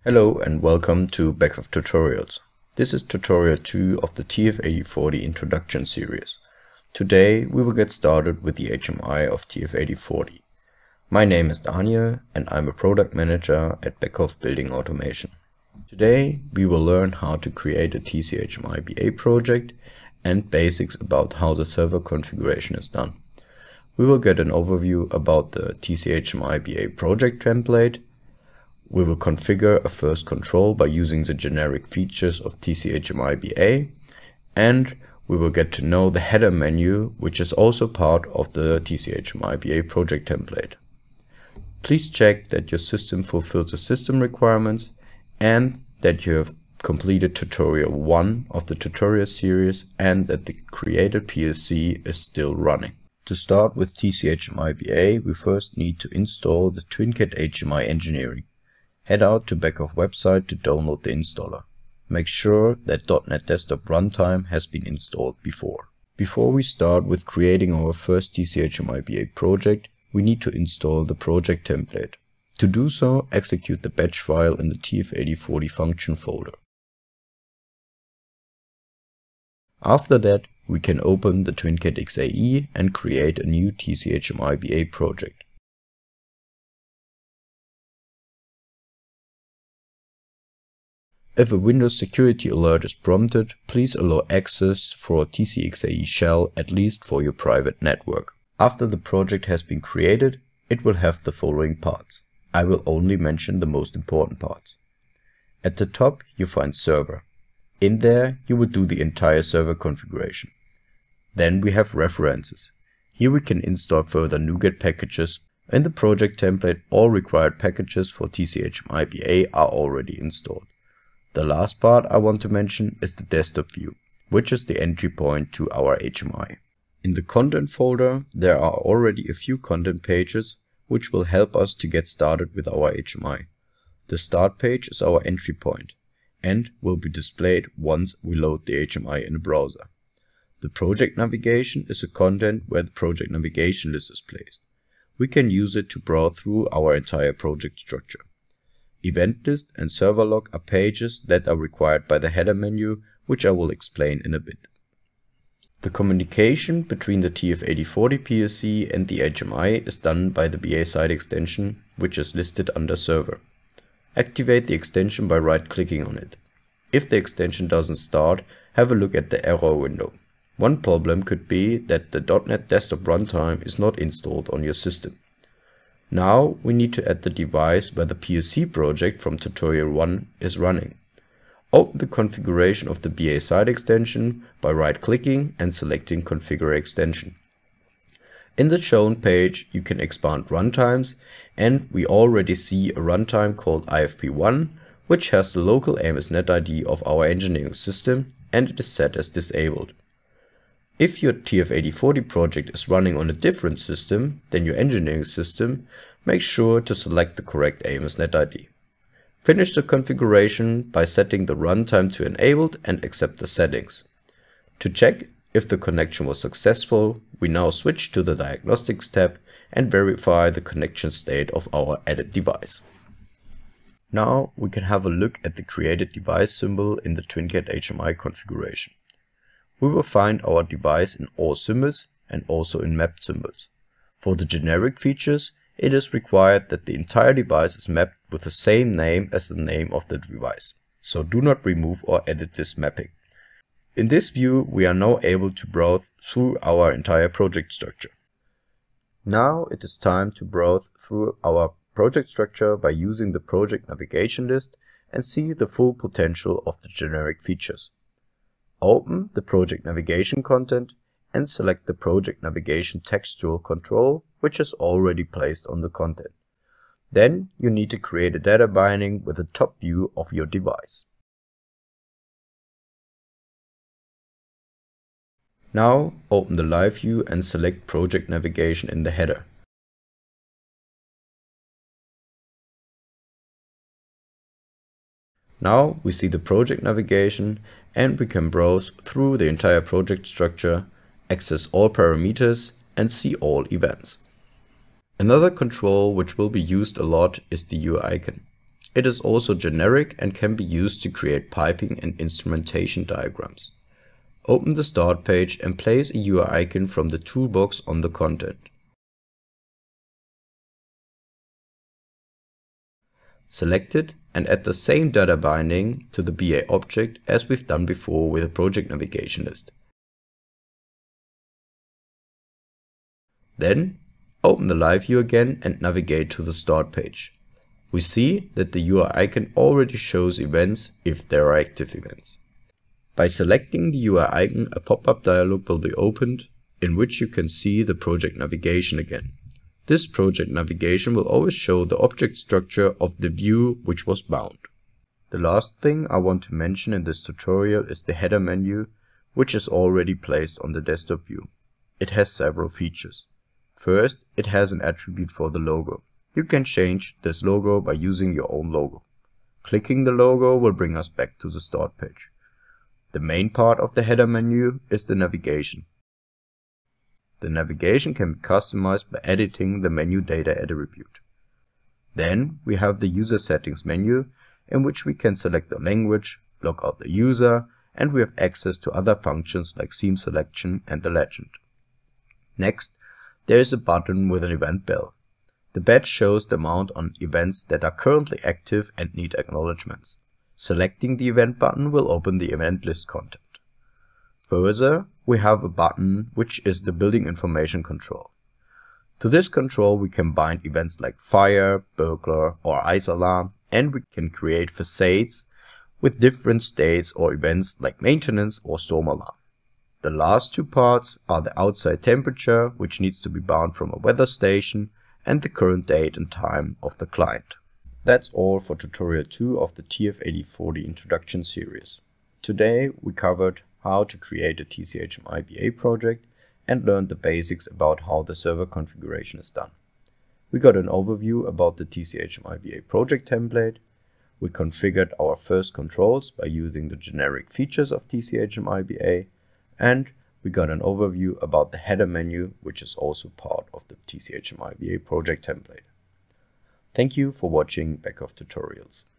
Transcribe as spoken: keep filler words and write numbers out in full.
Hello and welcome to Beckhoff Tutorials. This is tutorial two of the T F eighty forty introduction series. Today we will get started with the H M I of T F eighty forty. My name is Daniel and I'm a product manager at Beckhoff Building Automation. Today we will learn how to create a T C H M I B A project and basics about how the server configuration is done. We will get an overview about the T C H M I B A project template. We will configure a first control by using the generic features of T C H M I B A, and we will get to know the header menu, which is also part of the T C H M I B A project template. Please check that your system fulfills the system requirements and that you have completed tutorial one of the tutorial series and that the created P L C is still running. To start with T C H M I B A, we first need to install the TwinCAT H M I engineering. Head out to Beckhoff website to download the installer. Make sure that dot net Desktop Runtime has been installed before. Before we start with creating our first T C H M I B A project, we need to install the project template. To do so, execute the batch file in the T F eighty forty function folder. After that, we can open the TwinCAT X A E and create a new T C H M I B A project. If a Windows security alert is prompted, please allow access for a T C X A E shell, at least for your private network. After the project has been created, it will have the following parts. I will only mention the most important parts. At the top you find server. In there you will do the entire server configuration. Then we have references. Here we can install further NuGet packages. In the project template, all required packages for T C H M I B A are already installed. The last part I want to mention is the desktop view, which is the entry point to our H M I. In the content folder there are already a few content pages which will help us to get started with our H M I. The start page is our entry point and will be displayed once we load the H M I in a browser. The project navigation is a content where the project navigation list is placed. We can use it to browse through our entire project structure. Event list and server log are pages that are required by the header menu, which I will explain in a bit. The communication between the T F eighty forty P L C and the H M I is done by the B A side extension, which is listed under server. Activate the extension by right-clicking on it. If the extension doesn't start, have a look at the error window. One problem could be that the dot net Desktop Runtime is not installed on your system. Now we need to add the device where the P L C project from tutorial one is running. Open the configuration of the B A side extension by right-clicking and selecting Configure Extension. In the shown page you can expand runtimes, and we already see a runtime called I F P one, which has the local A M S net I D of our engineering system and it is set as disabled. If your T F eighty forty project is running on a different system than your engineering system, make sure to select the correct A M S net I D. Finish the configuration by setting the runtime to enabled and accept the settings. To check if the connection was successful, we now switch to the Diagnostics tab and verify the connection state of our added device. Now we can have a look at the created device symbol in the TwinCAT H M I configuration. We will find our device in all symbols and also in mapped symbols. For the generic features, it is required that the entire device is mapped with the same name as the name of the device, so do not remove or edit this mapping. In this view, we are now able to browse through our entire project structure. Now it is time to browse through our project structure by using the project navigation list and see the full potential of the generic features. Open the project navigation content and select the project navigation textual control, which is already placed on the content. Then you need to create a data binding with a top view of your device. Now open the live view and select project navigation in the header. Now we see the project navigation and we can browse through the entire project structure, access all parameters and see all events. Another control which will be used a lot is the U I icon. It is also generic and can be used to create piping and instrumentation diagrams. Open the Start page and place a U I icon from the toolbox on the content. Select it and add the same data binding to the B A object as we've done before with a project navigation list. Then open the live view again and navigate to the Start page. We see that the U I icon already shows events if there are active events. By selecting the U I icon, a pop-up dialog will be opened in which you can see the project navigation again. This project navigation will always show the object structure of the view which was bound. The last thing I want to mention in this tutorial is the header menu, which is already placed on the desktop view. It has several features. First, it has an attribute for the logo. You can change this logo by using your own logo. Clicking the logo will bring us back to the Start page. The main part of the header menu is the navigation. The navigation can be customized by editing the menu data attribute. Then we have the user settings menu, in which we can select the language, block out the user, and we have access to other functions like theme selection and the legend. Next, there is a button with an event bell. The badge shows the amount on events that are currently active and need acknowledgements. Selecting the event button will open the event list content. Further, we have a button which is the building information control. To this control we can bind events like fire, burglar or ice alarm, and we can create facades with different states or events like maintenance or storm alarm. The last two parts are the outside temperature, which needs to be bound from a weather station, and the current date and time of the client. That's all for tutorial two of the T F eighty forty introduction series. Today we covered how to create a T C H M I B A project and learned the basics about how the server configuration is done. We got an overview about the T C H M I B A project template. We configured our first controls by using the generic features of T C H M I B A, and we got an overview about the header menu, which is also part of the T C H M I B A project template. Thank you for watching Beckhoff tutorials.